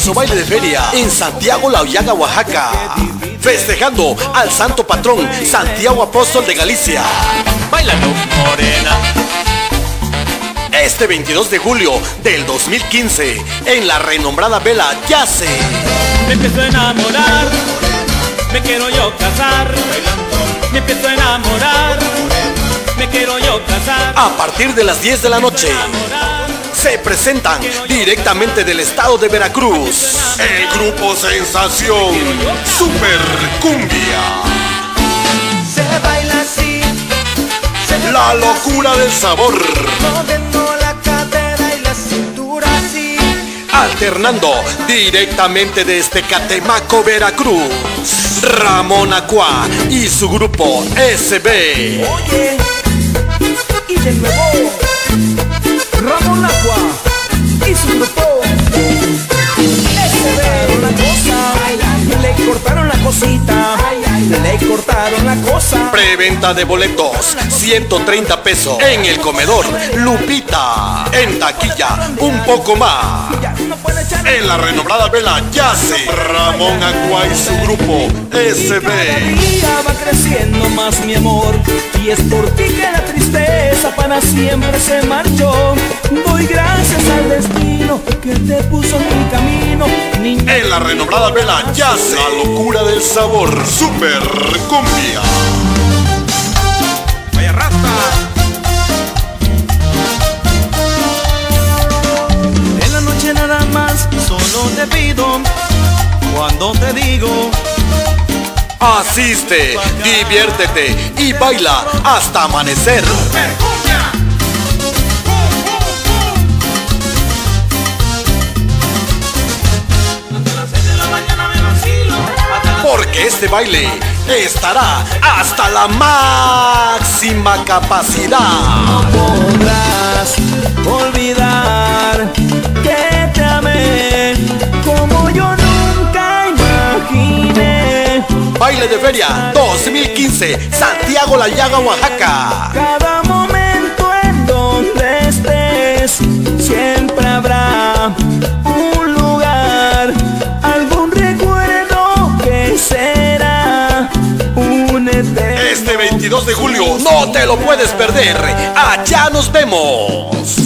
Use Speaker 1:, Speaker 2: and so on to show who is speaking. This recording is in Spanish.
Speaker 1: Hermoso baile de feria en Santiago La Hoyaga, Oaxaca, festejando al santo patrón Santiago Apóstol de Galicia.
Speaker 2: Bailando morena.
Speaker 1: Este 22 de julio del 2015 en la renombrada vela Yace.
Speaker 2: Me empiezo a enamorar, me quiero yo casar. Me empiezo a enamorar, me quiero yo casar.
Speaker 1: A partir de las 10 de la noche se presentan directamente del estado de Veracruz el grupo Sensación Super Cumbia.
Speaker 3: Se baila así,
Speaker 1: La locura del sabor,
Speaker 3: moviendo la cadera y la cintura así.
Speaker 1: alternando directamente desde Catemaco, Veracruz, Ramón Acua y su grupo SB.
Speaker 3: Oye, y de nuevo Ramón Acua y su grupo SB. La cosa, le cortaron la cosita, le cortaron la cosa.
Speaker 1: Preventa de boletos, 130 pesos. En el comedor Lupita. En taquilla, un poco más. En la renombrada vela Yace, Ramón Acua y su grupo SB.
Speaker 3: Cada día va creciendo más mi amor, y es por ti que la tristeza para siempre se marchó. Doy gracias al destino que te puso en mi camino, niña.
Speaker 1: En la renombrada vela Yace, la locura del sabor Super Cumbia.
Speaker 2: Vaya rasta.
Speaker 3: En la noche nada más, solo te pido, cuando te digo,
Speaker 1: Asiste, diviértete y baila hasta amanecer. Porque este baile estará hasta la máxima capacidad.
Speaker 3: no podrás olvidar que te amé como yo nunca imaginé.
Speaker 1: Baile de feria 2015, Santiago La Hoyaga, Oaxaca.
Speaker 3: Cada momento en donde estés, siempre habrá un lugar, algún recuerdo que será un eterno.
Speaker 1: Este 22 de julio no te lo puedes perder. Allá nos vemos.